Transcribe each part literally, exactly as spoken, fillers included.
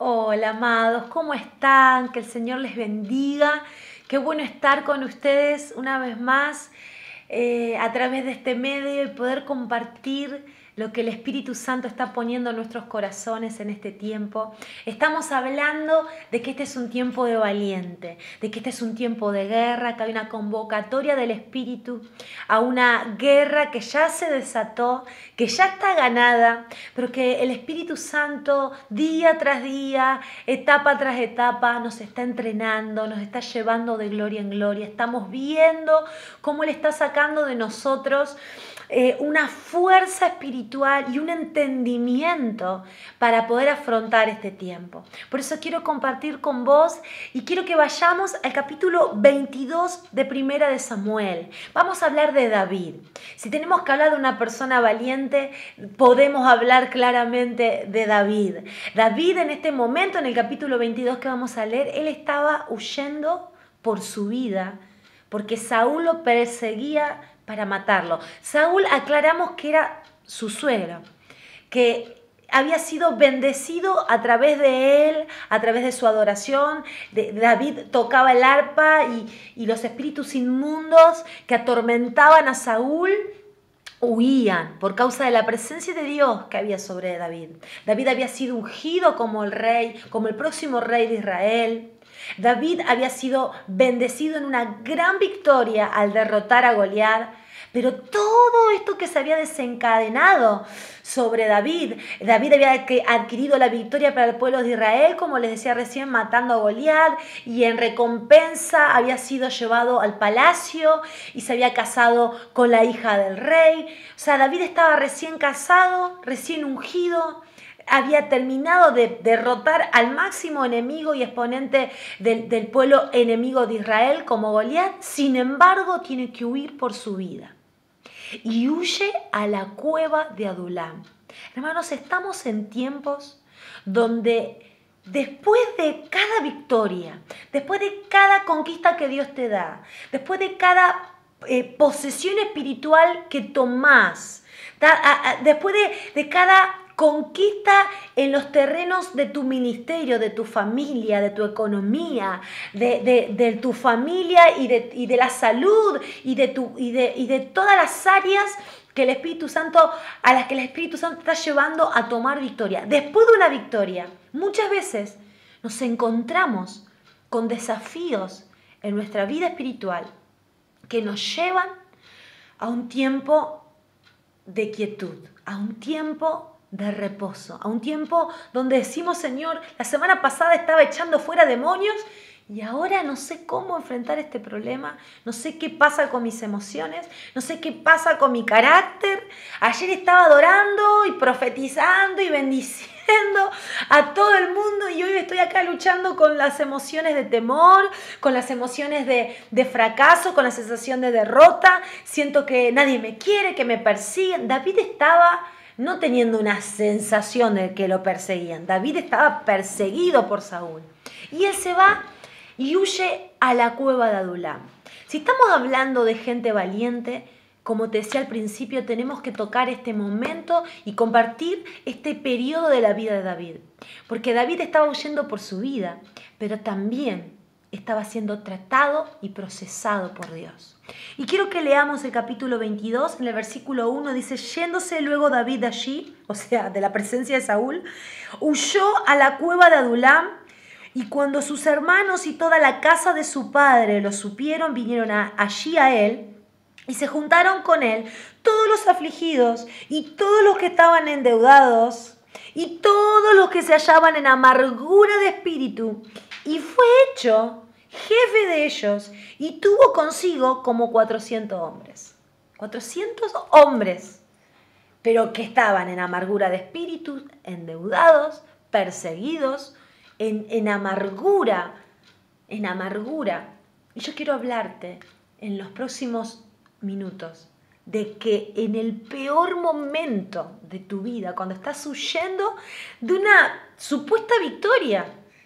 Hola, amados, ¿cómo están? Que el Señor les bendiga. Qué bueno estar con ustedes una vez más eh, a través de este medio y poder compartir lo que el Espíritu Santo está poniendo en nuestros corazones en este tiempo. Estamos hablando de que este es un tiempo de valiente, de que este es un tiempo de guerra, que hay una convocatoria del Espíritu a una guerra que ya se desató, que ya está ganada, pero que el Espíritu Santo día tras día, etapa tras etapa, nos está entrenando, nos está llevando de gloria en gloria. Estamos viendo cómo Él está sacando de nosotros Eh, una fuerza espiritual y un entendimiento para poder afrontar este tiempo. Por eso quiero compartir con vos y quiero que vayamos al capítulo veintidós de Primera de Samuel. Vamos a hablar de David. Si tenemos que hablar de una persona valiente, podemos hablar claramente de David. David en este momento, en el capítulo veintidós que vamos a leer, él estaba huyendo por su vida, porque Saúl lo perseguía para matarlo. Saúl, aclaramos que era su suegro, que había sido bendecido a través de él, a través de su adoración. De, David tocaba el arpa y, y los espíritus inmundos que atormentaban a Saúl huían por causa de la presencia de Dios que había sobre David. David había sido ungido como el rey, como el próximo rey de Israel. David había sido bendecido en una gran victoria al derrotar a Goliat, pero todo esto que se había desencadenado sobre David, David había adquirido la victoria para el pueblo de Israel, como les decía recién, matando a Goliat, y en recompensa había sido llevado al palacio y se había casado con la hija del rey. O sea, David estaba recién casado, recién ungido, había terminado de derrotar al máximo enemigo y exponente del, del pueblo enemigo de Israel como Goliat. Sin embargo, tiene que huir por su vida y huye a la cueva de Adulam. Hermanos, estamos en tiempos donde después de cada victoria, después de cada conquista que Dios te da, después de cada eh, posesión espiritual que tomás, da, a, a, después de, de cada conquista en los terrenos de tu ministerio, de tu familia, de tu economía, de, de, de tu familia y de, y de la salud y de, tu, y, de, y de todas las áreas que el Espíritu Santo, a las que el Espíritu Santo está llevando a tomar victoria. Después de una victoria, muchas veces nos encontramos con desafíos en nuestra vida espiritual que nos llevan a un tiempo de quietud, a un tiempo de reposo, a un tiempo donde decimos: Señor, la semana pasada estaba echando fuera demonios y ahora no sé cómo enfrentar este problema, no sé qué pasa con mis emociones, no sé qué pasa con mi carácter. Ayer estaba adorando y profetizando y bendiciendo a todo el mundo y hoy estoy acá luchando con las emociones de temor, con las emociones de, de fracaso, con la sensación de derrota. Siento que nadie me quiere, que me persiguen. David estaba no teniendo una sensación de que lo perseguían. David estaba perseguido por Saúl. Y él se va y huye a la cueva de Adulam. Si estamos hablando de gente valiente, como te decía al principio, tenemos que tocar este momento y compartir este periodo de la vida de David. Porque David estaba huyendo por su vida, pero también estaba siendo tratado y procesado por Dios. Y quiero que leamos el capítulo veintidós, en el versículo uno, dice: yéndose luego David de allí, o sea, de la presencia de Saúl, huyó a la cueva de Adulam, y cuando sus hermanos y toda la casa de su padre lo supieron, vinieron a, allí a él, y se juntaron con él todos los afligidos y todos los que estaban endeudados y todos los que se hallaban en amargura de espíritu, y fue hecho jefe de ellos, y tuvo consigo como cuatrocientos hombres. cuatrocientos hombres, pero que estaban en amargura de espíritu, endeudados, perseguidos, en, en amargura, en amargura. Y yo quiero hablarte en los próximos minutos de que en el peor momento de tu vida, cuando estás huyendo de una supuesta victoria,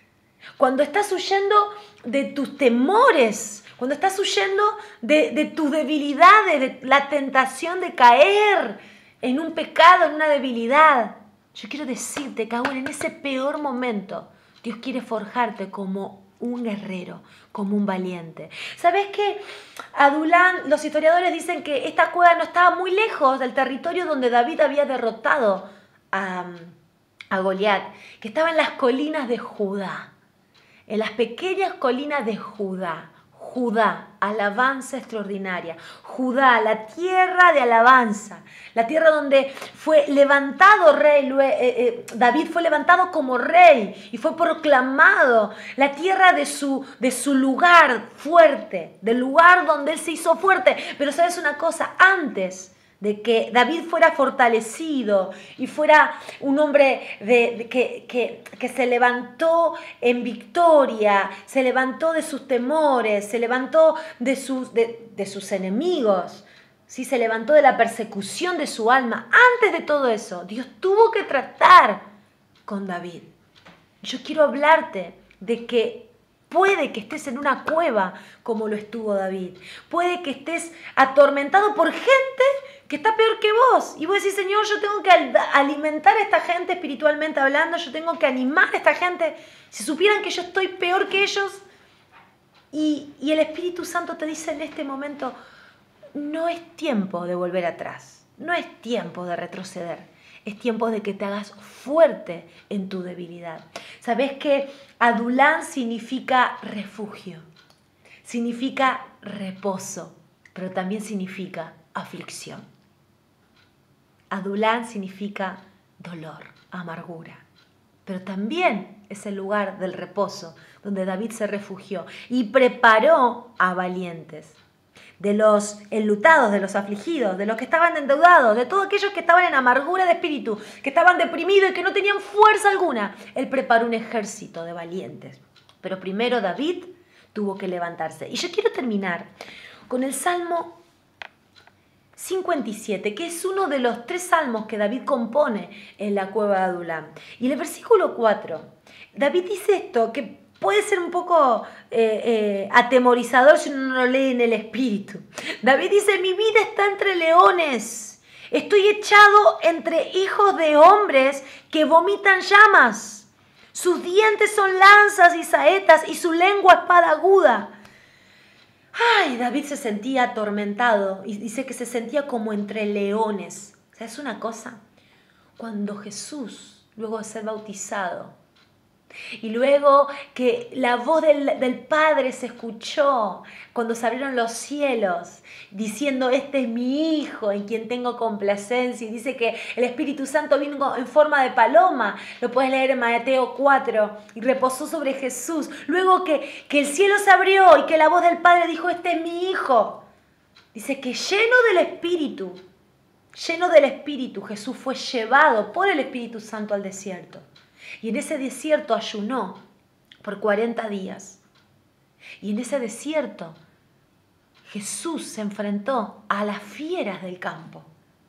cuando estás huyendo de tus temores, cuando estás huyendo de, de tus debilidades, de la tentación de caer en un pecado, en una debilidad, yo quiero decirte que aún en ese peor momento Dios quiere forjarte como un guerrero, como un valiente. ¿Sabes qué? Adulán, los historiadores dicen que esta cueva no estaba muy lejos del territorio donde David había derrotado a, a Goliat, que estaba en las colinas de Judá, en las pequeñas colinas de Judá. Judá, alabanza extraordinaria. Judá, la tierra de alabanza, la tierra donde fue levantado rey, eh, eh, David fue levantado como rey y fue proclamado, la tierra de su, de su lugar fuerte, del lugar donde él se hizo fuerte. Pero sabes una cosa, antes de que David fuera fortalecido y fuera un hombre de, de, que, que, que se levantó en victoria, se levantó de sus temores, se levantó de sus, de, de sus enemigos, ¿sí? Se levantó de la persecución de su alma. Antes de todo eso, Dios tuvo que tratar con David. Yo quiero hablarte de que puede que estés en una cueva como lo estuvo David. Puede que estés atormentado por gente que está peor que vos. Y vos decís, Señor, yo tengo que alimentar a esta gente espiritualmente hablando, yo tengo que animar a esta gente. Si supieran que yo estoy peor que ellos. Y, y el Espíritu Santo te dice en este momento, no es tiempo de volver atrás, no es tiempo de retroceder. Es tiempo de que te hagas fuerte en tu debilidad. ¿Sabés que Adulán significa refugio? Significa reposo, pero también significa aflicción. Adulán significa dolor, amargura, pero también es el lugar del reposo donde David se refugió y preparó a valientes. De los enlutados, de los afligidos, de los que estaban endeudados, de todos aquellos que estaban en amargura de espíritu, que estaban deprimidos y que no tenían fuerza alguna. Él preparó un ejército de valientes. Pero primero David tuvo que levantarse. Y yo quiero terminar con el Salmo cincuenta y siete, que es uno de los tres salmos que David compone en la cueva de Adulán. Y en el versículo cuatro, David dice esto, que puede ser un poco eh, eh, atemorizador si uno no lo lee en el espíritu. David dice, mi vida está entre leones, estoy echado entre hijos de hombres que vomitan llamas. Sus dientes son lanzas y saetas y su lengua espada aguda. Ay, David se sentía atormentado y dice que se sentía como entre leones. ¿Sabes una cosa? Cuando Jesús, luego de ser bautizado, y luego que la voz del, del Padre se escuchó cuando se abrieron los cielos, diciendo, este es mi Hijo en quien tengo complacencia. Y dice que el Espíritu Santo vino en forma de paloma, lo puedes leer en Mateo cuatro, y reposó sobre Jesús. Luego que, que el cielo se abrió y que la voz del Padre dijo, este es mi Hijo. Dice que lleno del Espíritu, lleno del Espíritu, Jesús fue llevado por el Espíritu Santo al desierto. Y en ese desierto ayunó por cuarenta días. Y en ese desierto Jesús se enfrentó a las fieras del campo.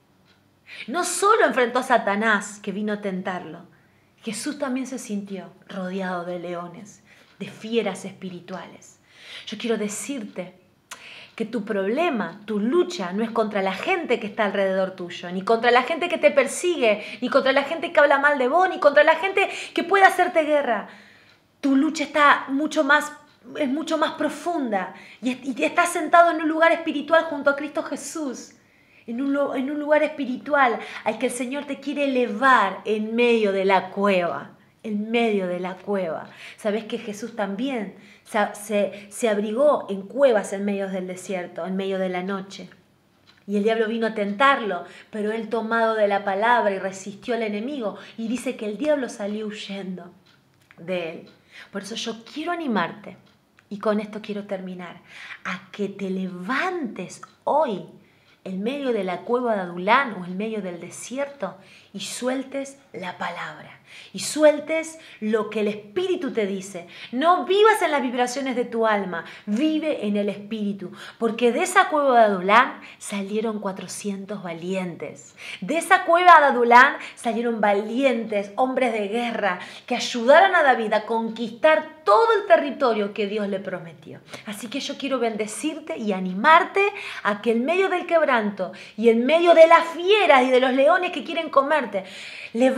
No solo enfrentó a Satanás que vino a tentarlo. Jesús también se sintió rodeado de leones, de fieras espirituales. Yo quiero decirte que tu problema, tu lucha no es contra la gente que está alrededor tuyo, ni contra la gente que te persigue, ni contra la gente que habla mal de vos, ni contra la gente que puede hacerte guerra. Tu lucha está mucho más, es mucho más profunda y, y estás sentado en un lugar espiritual junto a Cristo Jesús, en un, en un lugar espiritual al que el Señor te quiere elevar en medio de la cueva. En medio de la cueva. ¿Sabes que Jesús también se, se, se abrigó en cuevas en medio del desierto, en medio de la noche? Y el diablo vino a tentarlo, pero él tomado de la palabra y resistió al enemigo. Y dice que el diablo salió huyendo de él. Por eso yo quiero animarte, y con esto quiero terminar, a que te levantes hoy en medio de la cueva de Adulán o en medio del desierto y sueltes la palabra y sueltes lo que el Espíritu te dice. No vivas en las vibraciones de tu alma, vive en el Espíritu, porque de esa cueva de Adulán salieron cuatrocientos valientes. De esa cueva de Adulán salieron valientes, hombres de guerra, que ayudaron a David a conquistar todo el territorio que Dios le prometió. Así que yo quiero bendecirte y animarte a que en medio del quebranto y en medio de las fieras y de los leones que quieren comerte, levántate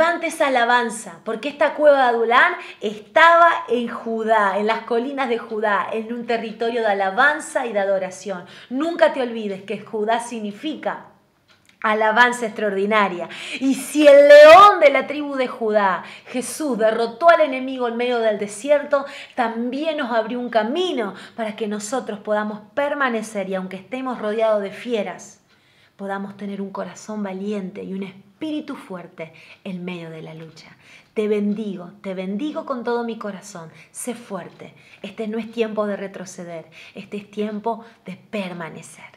levante esa alabanza, porque esta cueva de Adulán estaba en Judá, en las colinas de Judá, en un territorio de alabanza y de adoración. Nunca te olvides que Judá significa alabanza extraordinaria. Y si el león de la tribu de Judá, Jesús, derrotó al enemigo en medio del desierto, también nos abrió un camino para que nosotros podamos permanecer y aunque estemos rodeados de fieras, podamos tener un corazón valiente y un espíritu fuerte en medio de la lucha. Te bendigo, te bendigo con todo mi corazón. Sé fuerte. Este no es tiempo de retroceder, este es tiempo de permanecer.